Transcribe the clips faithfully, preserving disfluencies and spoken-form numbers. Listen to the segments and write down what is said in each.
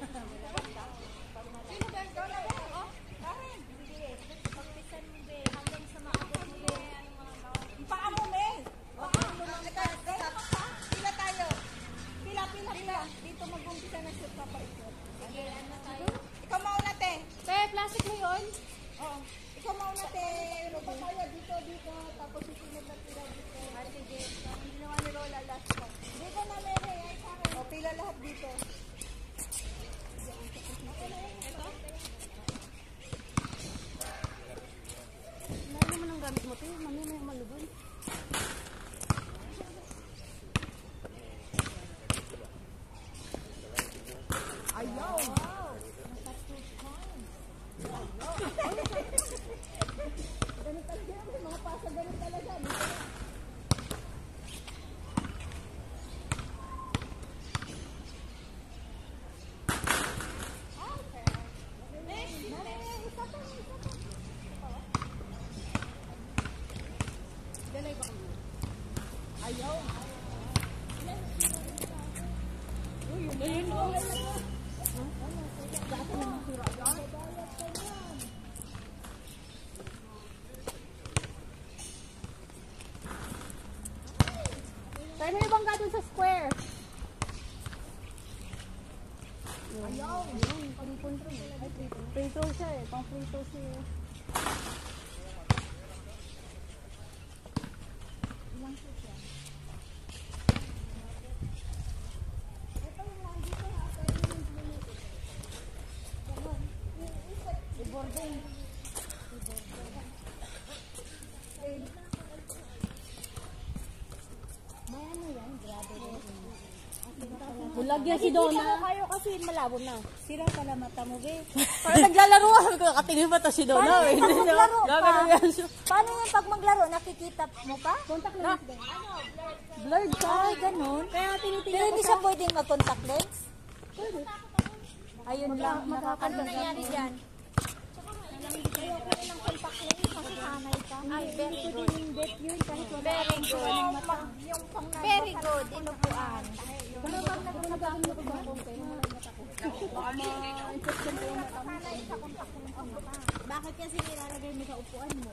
Sino ba? Ikaw na ba? Oh? Karen? Hindi. Pagpisan mo, be. Hanggang sa maabot mo, be. Paa mo, be. Paa mo lang. Pila tayo. Pila, pila, pila. Dito mag-umpisa na shoot pa pa ito. Ikaw mauna, te. Te, plastic mo yun? Oo. Ikaw mauna, te. Ano pa tayo? Dito, dito. Tapos isunod na pila dito. Ah, sige. Hindi naman ni Lola last ko. Dito na, Mary. Ay, sa akin. O, pila lahat dito. Ito? Ano naman ang gamit mo, te? Mami na yung malubon. Ayaw! Wow! Ganun talaga yan. Mga pasa ganun talaga. Ayaw! Uy, yun na yun. Dati naman sura yan. Tayo na yung bangga dun sa square. Ayaw! Frito siya eh. Pang frito siya eh. Ilang siya siya? Ito yung lang dito ha. Pwede yung minute. Ganon. I-boarding. I-boarding. May ano yan? Grabe rin. Bulag yan si Donna. Hindi kayo kasi malabo na. Sira pala mata mo, be. Parang naglalaro ako. Katingin ba ito si Donna? Paano yung pag maglaro pa? Gagano Paano yung pag maglaro? Nakikita mo pa? Contact lens din. Blurred ka? Ay, ganun. Kaya tinitingnan Pero ko hindi siya. siya pwedeng mag-contact lens? Pwede. Ayun lang. Ano nangyari dyan? Ayoko rin ng contact lens kasi sanay ka. Ay, very good. Very good. Very good. Inupuan. Pero pag nagagawin mo ko ba kung kayo? Baka ma-infection kayo na kami. Bakit kasi nilalagay mo sa upuan mo?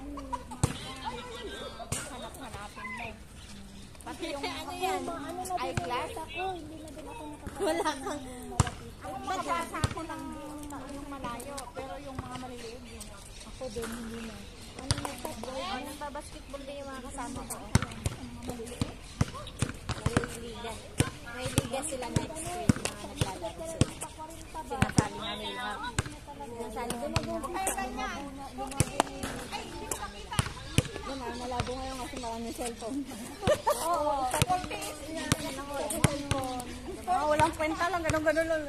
Hanap-hanapin mo. Pati yung ano yan, eyeglass ako, hindi na din ako nakapagod. Wala kang makabasa ako ng yung malayo, pero yung mga maliliit yun. Ako din, hindi na. Ano nagbasketball? Ano nagbabasketball din yung mga kasama ko? Mga maliliit? May liga. May liga sila next week, mga naglalaro sila. Sinasali nga nila. Sinasali ko mag-umpisa. Ay, ganyan! Ay, hindi ko makita! Yan ah, nalabo ngayon kasi maraming cellphone. Oo, sa kontis niya. Sa cellphone. Ah, walang kwenta lang. Ganun-ganun lang.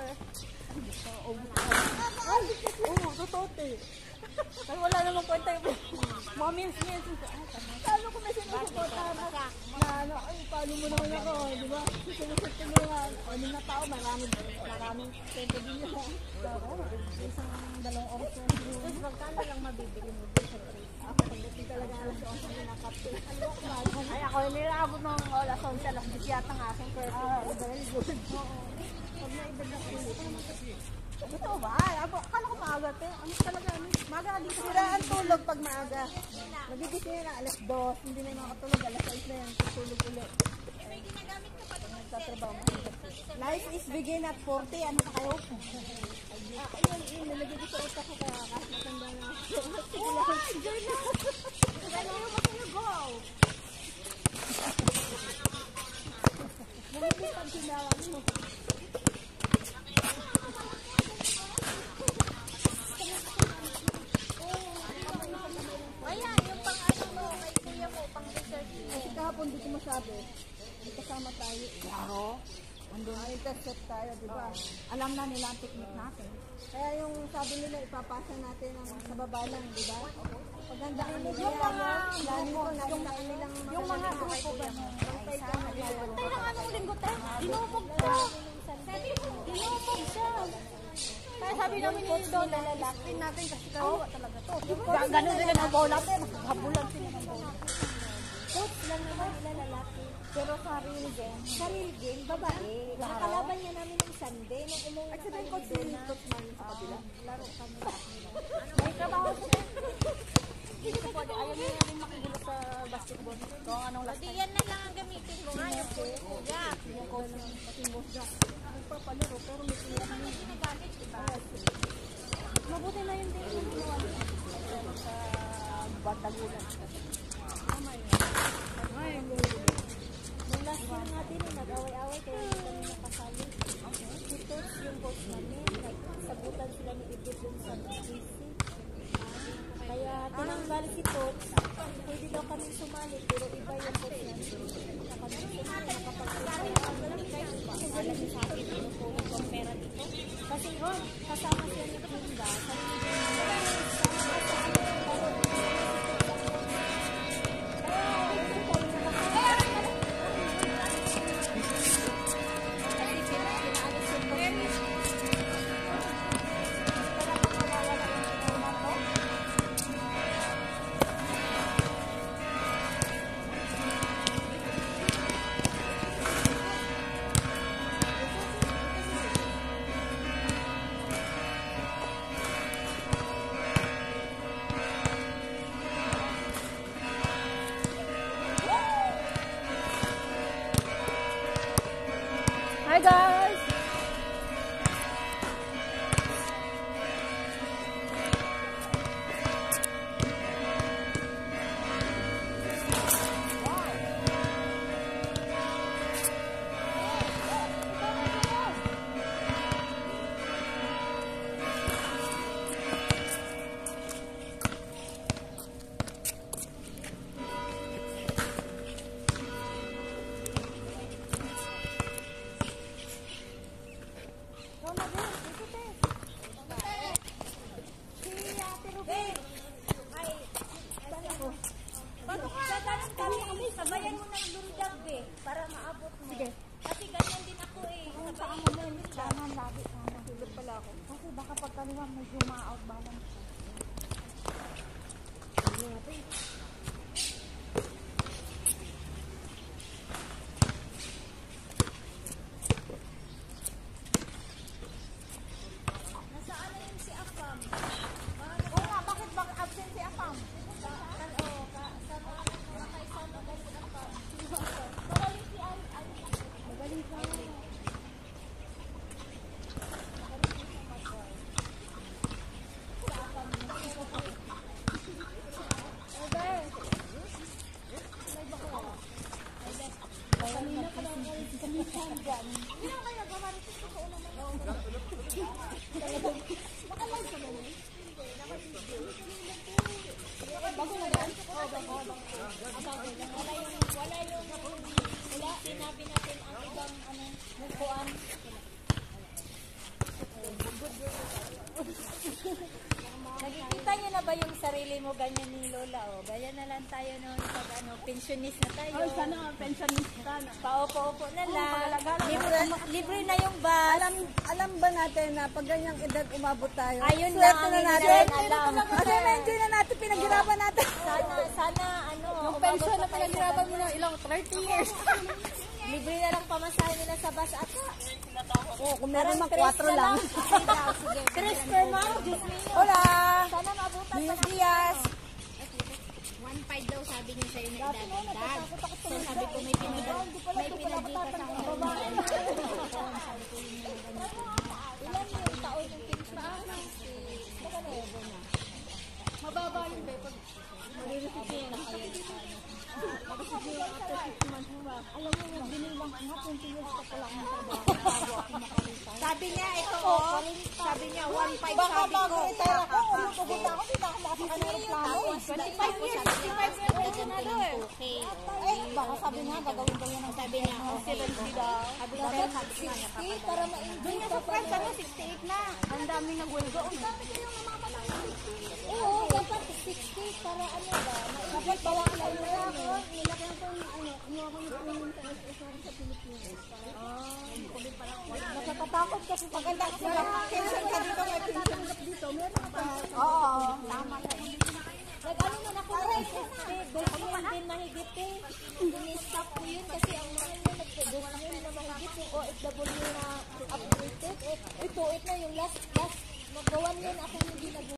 Ay, oo, totoo eh. Ay, wala namang kwenta yung mga memes-memes. Paano ko may sinusuporta na, na ano, ay, paano mo naman ako, di ba? Sinusuporta ko mo yan. O, nung na tao, maraming, maraming kwento din yun. Ako, isang dalawang oras na. Tapos, magkano lang mabibili mo din sa trip? Ako, hindi talaga alas onse na nakapil. Ay, ako yung nilakabot ng oras onse. Alas diyes yata ng aking curfew. Ah, very good. Oo. Pag naibad na ulit. Totoo ba? Akala ko maaga, te. Ano talaga? Ano? Maaga dito. Sira ang tulog pag maaga. Magigising na alas dos, hindi na makatulog, alas sais na yan, tutulog ulit. May ginagamit ka pa doon nagtatrabaho. Life is begin at forty. Ano pa kayo? Ah, ayun, yun, nalagay ko sa utak ko kaya kahit matanda na ako. Sige lang. Enjoy na. Ano yung masaya, go! Nalagay pag sinawan mo. Ayan, yung pang ano mo, kay kuya mo, pang research mo. Kasi kahapon di ko masabi, may kasama tayo. Klaro. Andun na intercept tayo, di ba? Alam na nila ang technique natin. Kaya yung sabi nila, ipapasa natin ang sa baba lang, di ba? Paganda ka nila, Yung mga lani ko, yung kanilang Yung mga grupo ba mo? Pantay ka na Tayo ng anong linggo, te? Dinumog siya. Dinumog siya. Kaya sabi namin ni Don, lalaki natin kasi kawawa talaga to. Ganun sila ng bola, te. Nakabulan sila ng bola. coach lang naman nila lalaki. Pero sarili game. Sarili game, babae. Nakalaban niya namin ng Sunday. Nung umuwi na kami doon na. Laro kami. May trabaho siya. Hindi ko pwede. Ayaw niya namin makigulo sa basketball. Kung anong last time. Yan na lang ang gamitin mo. Ngayon po. Yeah. Yung coach ng Patimbo siya. Nagpapalaro. Pero may pila na yun. Ginagamit, diba? Mabuti na yung day yung ginawa niya. Sa Batagulan. Tama yun. Ay, nung last year nga din, nag-away-away kaya hindi kami nakasali. Si Tots yung coach namin, nagsabutan sila ni Ibit dun sa G C. Kaya tinanggal si Tots, pwede daw kami sumali, pero iba yung coach namin. Na kami sumali, nakapag-sumali. Alam niyo sa akin, ano po yung pera dito. Kasi yun, kasama siya ni Kinda. Sabi niya, hi guys! Sabayan mo ng lundag eh, para maabot mo. Sige. Kasi ganyan din ako eh. Sabayan mo ng lundag. Sana lagi sana. Tulog pala ako. Kasi baka pagkaliwa medyo ma-out balance ka. Hindi natin. Nasaan na yun si Afam? Oo nga, bakit bakit absent si Afam? Bago na yan? Oo, bago. Wala yung, wala yung, wala, sinabi natin ang ibang, ano, mukuan. Nakikita niyo na ba yung sarili mo ganyan ni Lola? O, ganyan na lang tayo noon pag ano, pensionis na tayo. Ay, sana pensionista na. Paupo-upo na lang. Libre, libre na yung bus. Alam, alam ba natin na pag ganyang edad umabot tayo? Ayun swerte lang, na yun natin. na lang. Kasi na-enjoy na natin, pinaghirapan natin. Sana, sana, ano, Yung pension na pinaghirapan mo ng ilang thirty years. libre na lang pamasahe nila sa bus ata. Oo, kung meron mang kwatro lang. Tres per month, Diyos mio. Hola! Sana mabutan pa Luis Diaz! one five daw sabi niya sa'yo na idadagdag. So sabi ko may pinagdita, may pinagdita sa akin. Ilan yung taon yung pension? Baka na yun na. Mababa yun, be. Pag marireceive yun na kayo. Mag-receive yun after six months mo ba? Alam mo yung binilang nga, twenty years ka pala ang trabaho. Bago ako makalita. Sabi niya, ito oh, sabi niya, one five Baka sabi ko. bago retire ako, ano pupunta ako, hindi na ako makakakana ng plano. twenty-five years, twenty-five years na siya na doon. Okay. Eh, baka sabi niya, gagawin daw yan ang Sabi niya, seventy daw. Sabi ko, sixty para ma-enjoy ka pa. ano, sixty-eight na. Ang daming nagwelga. Ang dami kayong namamatay. Oo, dapat sixty para ano ba? Dapat bala ka lang na ako. Nilagyan ko ng ano, ano ako yung training sa S S R sa Pilipinas. Nakakatakot kasi paganda kasi pension ka dito, may pension ka dito. Meron ka pa. Oo, tama yan. Nag-ano na ako ng S S P, dos mil din mahigit eh. Ini-stop ko yun kasi ang mga yun, nag-dos mil na mahigit yung O F W na updated. Eh, ito, ito na yung last, last, nagawan yun ako hindi nag